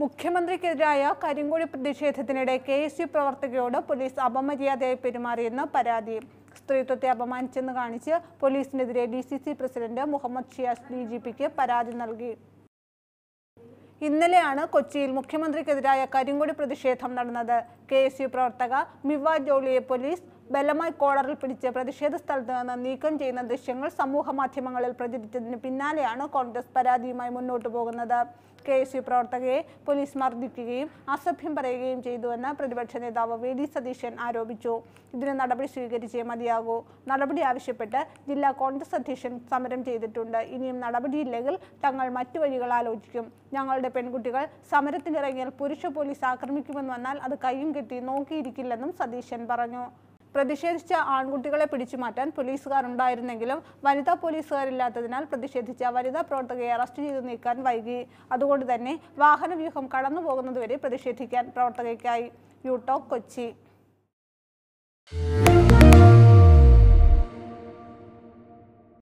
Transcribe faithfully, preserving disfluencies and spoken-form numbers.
മുഖ്യമന്ത്രിക്കെതിരായ കരിങ്കൊടി പ്രതിഷേധത്തിനിടെ K S U പ്രവർത്തകയോട് പോലീസ് അപമര്യാദയായി പെരുമാറിയെന്ന് പരാതി. സ്ത്രീത്വത്തെ അപമാനിച്ചെന്ന് കാണിച്ച് പോലീസിനെതിരെ D C C president Muhammad Shiyas D G പിക്ക് പരാതി നൽകി. ഇന്നലെയാണ് കൊച്ചിയിൽ മുഖ്യമന്ത്രിക്കെതിരായ കരിങ്കൊടി പ്രതിഷേധം നടന്നത്. കെ എസ് യു പ്രവർത്തക മിവ ജോളിയെ പോലീസ് ബലമായി കോളറിൽ പിടിച്ച് പ്രതിഷേധ സ്ഥലത്ത് നിന്ന് നീക്കം ചെയ്യുന്ന ദൃശ്യങ്ങൾ സമൂഹ മാധ്യമങ്ങളിൽ പ്രചരിച്ചതിന് പിന്നാലെയാണ് കോൺഗ്രസ് പരാതിയുമായി മുന്നോട്ടു പോകുന്നത്. കെ എസ് യു പ്രവർത്തകയെ പോലീസ് മർദ്ദിക്കുകയും അസഭ്യം പറയുകയും ചെയ്തുവെന്ന് പ്രതിപക്ഷ നേതാവ് വി ഡി സതീശൻ ആരോപിച്ചു. ഇതിന് നടപടി സ്വീകരിച്ചേ മതിയാകൂ. നടപടി ആവശ്യപ്പെട്ട് ജില്ലാ കോൺഗ്രസ് അധ്യക്ഷൻ സമരം ചെയ്തിട്ടുണ്ട്. ഇനിയും നടപടിയില്ലെങ്കിൽ തങ്ങൾ മറ്റു വഴികൾ ആലോചിക്കും. ഞങ്ങളുടെ പെൺകുട്ടികൾ സമരത്തിനിറങ്ങിയാൽ പുരുഷ പോലീസ് ആക്രമിക്കുമെന്ന് വന്നാൽ അത് കയ്യും കെട്ടി നോക്കിയിരിക്കില്ലെന്നും സതീശൻ പറഞ്ഞു. പ്രതിഷേധിച്ച ആൺകുട്ടികളെ പിടിച്ചുമാറ്റാൻ പോലീസുകാർ ഉണ്ടായിരുന്നെങ്കിലും വനിതാ പോലീസുകാരില്ലാത്തതിനാൽ പ്രതിഷേധിച്ച വനിതാ പ്രവർത്തകയെ അറസ്റ്റ് ചെയ്തു നീക്കാൻ വൈകി. അതുകൊണ്ട് തന്നെ വാഹനവ്യൂഹം കടന്നുപോകുന്നതുവരെ പ്രതിഷേധിക്കാൻ പ്രവർത്തകയ്ക്കായി. യൂടോക്ക് കൊച്ചി.